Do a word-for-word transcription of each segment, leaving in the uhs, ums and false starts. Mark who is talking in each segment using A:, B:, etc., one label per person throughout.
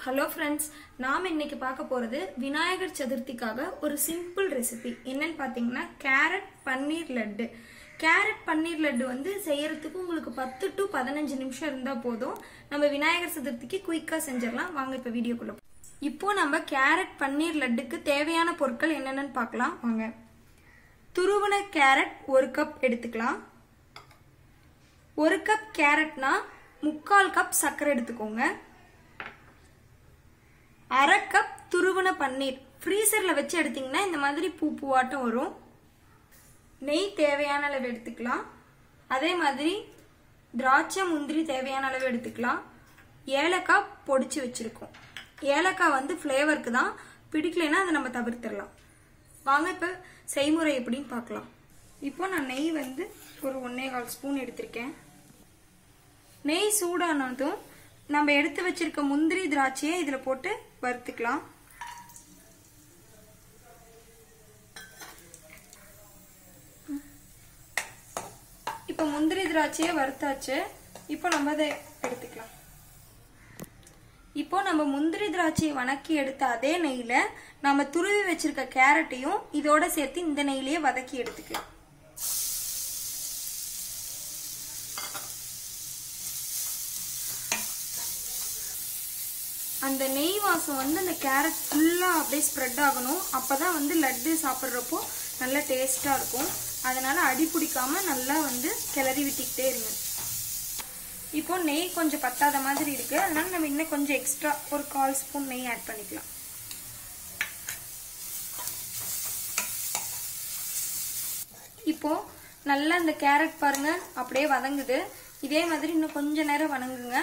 A: Hello friends, நாம் இன்னைக்கு பார்க்க போகிறது விநாயகர் சதுர்த்திக்காக ஒரு சிம்பிள் ரெசிபி. என்னன்னு பார்த்தீங்கன்னா கேரட் பன்னீர் லட்டு. கேரட் பன்னீர் லட்டு வந்து செய்யறதுக்கு உங்களுக்கு பத்து டு பதினஞ்சு நிமிஷம் இருந்தால் போதும். நம்ம விநாயகர் சதுர்த்திக்கு குயிக்காக செஞ்சிடலாம். வாங்க இப்போ வீடியோக்குள்ள. இப்போ நம்ம கேரட் பன்னீர் லட்டுக்கு தேவையான பொருட்கள் என்னென்னு பார்க்கலாம் வாங்க. துருவன கேரட் ஒரு கப் எடுத்துக்கலாம். ஒரு கப் கேரட்னா முக்கால் கப் சர்க்கரை எடுத்துக்கோங்க. அரை கப் துருவன பன்னீர் ஃப்ரீசர்ல வச்சு எடுத்தீங்கன்னா இந்த மாதிரி பூ பூவாட்டம் வரும். நெய் தேவையான அளவு எடுத்துக்கலாம். அதே மாதிரி திராட்சை முந்திரி தேவையான அளவு எடுத்துக்கலாம். ஏலக்காய் பொடிச்சு வச்சிருக்கோம். ஏலக்காய் வந்து ஃப்ளேவருக்கு தான், பிடிக்கலைன்னா அதை நம்ம தவிர்த்திடலாம். வாங்க இப்போ செய்முறை எப்படின்னு பார்க்கலாம். இப்போ நான் நெய் வந்து ஒரு ஒன்னே கால் ஸ்பூன் எடுத்திருக்கேன். நெய் சூடானதும் நம்ம எடுத்து வச்சிருக்க முந்திரி திராட்சையை இதுல போட்டு வறுத்துக்கலாம். இப்ப முந்திரி திராட்சையை வறுத்தாச்சு. இப்போ நம்ம அதை எடுத்துக்கலாம். இப்போ நம்ம முந்திரி திராட்சையை வணக்கி எடுத்த அதே நெய்ல நம்ம துருவி வச்சிருக்க கேரட்டையும் இதோட சேர்த்து இந்த நெய்லயே வதக்கி எடுத்துக்கலாம். அந்த நெய் வாசம் வந்து அந்த கேரட் ஃபுல்லா அப்படியே ஸ்ப்ரெட் ஆகணும். அப்பதான் வந்து லட்டு சாப்பிட்றப்போ நல்லா டேஸ்டா இருக்கும். அதனால அடி பிடிக்காம நல்லா வந்து கிளறி விட்டுக்கிட்டே இருங்க. இப்போ நெய் கொஞ்சம் பத்தாத மாதிரி இருக்கு. அதனால நம்ம இன்னும் கொஞ்சம் எக்ஸ்ட்ரா ஒரு கால் ஸ்பூன் நெய் ஆட் பண்ணிக்கலாம். இப்போ நல்லா இந்த கேரட் பாருங்க அப்படியே வதங்குது. இதே மாதிரி இன்னும் கொஞ்ச நேரம் வதங்குங்க.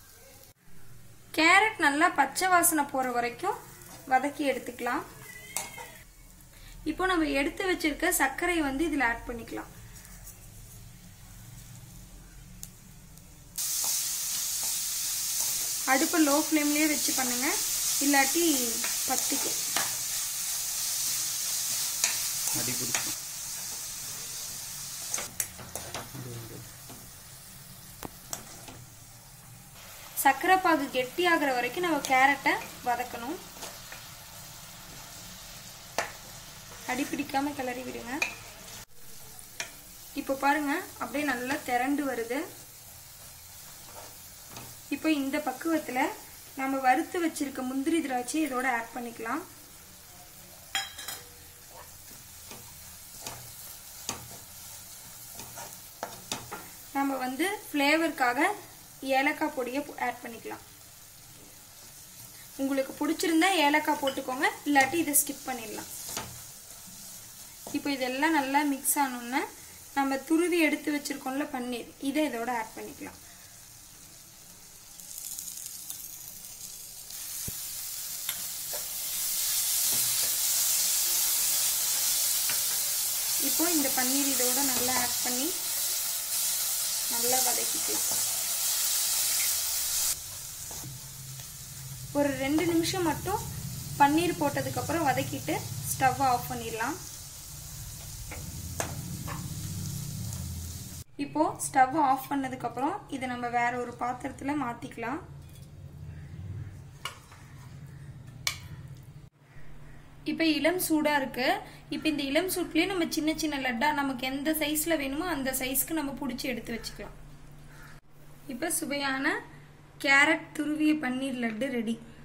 A: கேரட் நல்லா பச்சை வாசனை போற வரைக்கும் வதக்கி எடுத்துக்கலாம். இப்போ நம்ம எடுத்து வச்சிருக்க சர்க்கரை வந்து இதுல ஆட் பண்ணிக்கலாம். அடுப்பு லோ ஃப்ளேம்லயே வச்சு பண்ணுங்க, இல்லாட்டி பத்திக்கும். சர்க்கரை பாகு கெட்டி ஆகிற வரைக்கும் நம்ம கேரட்டை வதக்கணும். அடி பிடிக்காம கிளறி விடுங்க. இப்போ பாருங்க அப்படியே நல்லா திரண்டு வருது. இப்போ இந்த பக்குவத்துல நம்ம வறுத்து வச்சிருக்க முந்திரி திராட்சை இதோட ஆட் பண்ணிக்கலாம். நம்ம வந்து ஃப்ளேவருக்காக ஏலக்காய் பொடியை ஆட் பண்ணிக்கலாம். உங்களுக்கு பிடிச்சிருந்தா ஏலக்காய் போட்டுக்கோங்க, இல்லாட்டி இதை ஸ்கிப் பண்ணிடலாம். இப்போ இதெல்லாம் நல்லா மிக்ஸ் ஆனோம்னா நம்ம துருவி எடுத்து வச்சிருக்கோம்ல பன்னீர், இதை இதோட ஆட் பண்ணிக்கலாம். இப்போ இந்த பன்னீர் இதோட நல்லா ஆட் பண்ணி நல்லா வதக்கிக்கலாம். ஒரு ரெண்டு நிமிஷம் மட்டும் பன்னீர் போட்டதுக்கு அப்புறம் வதக்கிட்டு ஸ்டவ் ஆஃப் பண்ணிடலாம். இப்போ ஸ்டவ் ஆஃப் பண்ணதுக்கு அப்புறம் இதை நம்ம வேற ஒரு பாத்திரத்துல மாத்திக்கலாம். இப்ப இளம் சூடா இருக்கு. இப்ப இந்த இளம் சூட்லயே நம்ம சின்ன சின்ன லட்டா நமக்கு எந்த சைஸ்ல வேணுமோ அந்த சைஸ்க்கு நம்ம புடிச்சு எடுத்து வச்சுக்கலாம். இப்ப சுவையான கேரட் துருவிய பன்னீர் லட்டு ரெடி.